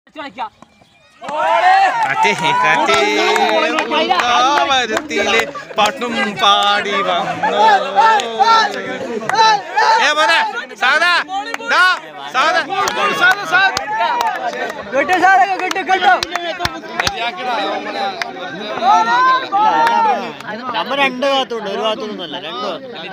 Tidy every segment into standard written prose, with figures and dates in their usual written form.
പാട്ടും പാടി വന്നു നമ്മ രണ്ട് ഭാഗത്തുണ്ട് ഒരു ഭാഗത്തൊന്നുമല്ല രണ്ട്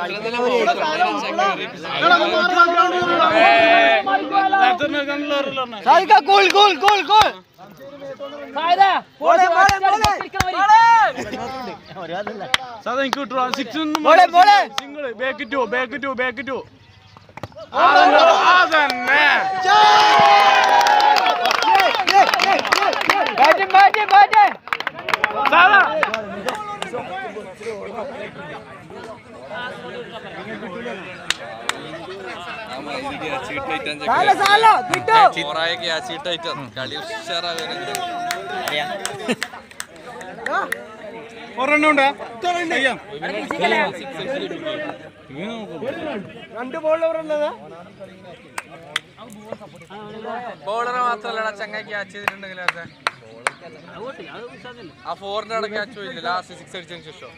ബോളറെ മാത്രല്ല ചങ്ങ ക്യാച്ച് ചെയ്തിട്ടുണ്ടെങ്കിൽ ആ ഫോറിന്റെ അവിടെ ക്യാച്ച് പോയില്ല ലാസ്റ്റ് 6 അടിച്ചതിന് ശേഷം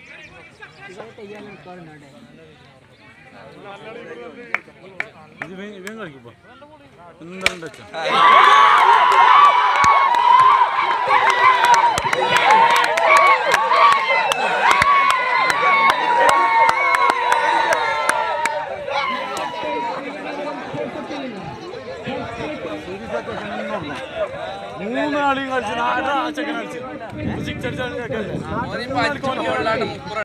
മൂന്ന് കളിയും കളിച്ചു 6 കളിച്ചു 6 അടിച്ചാൽ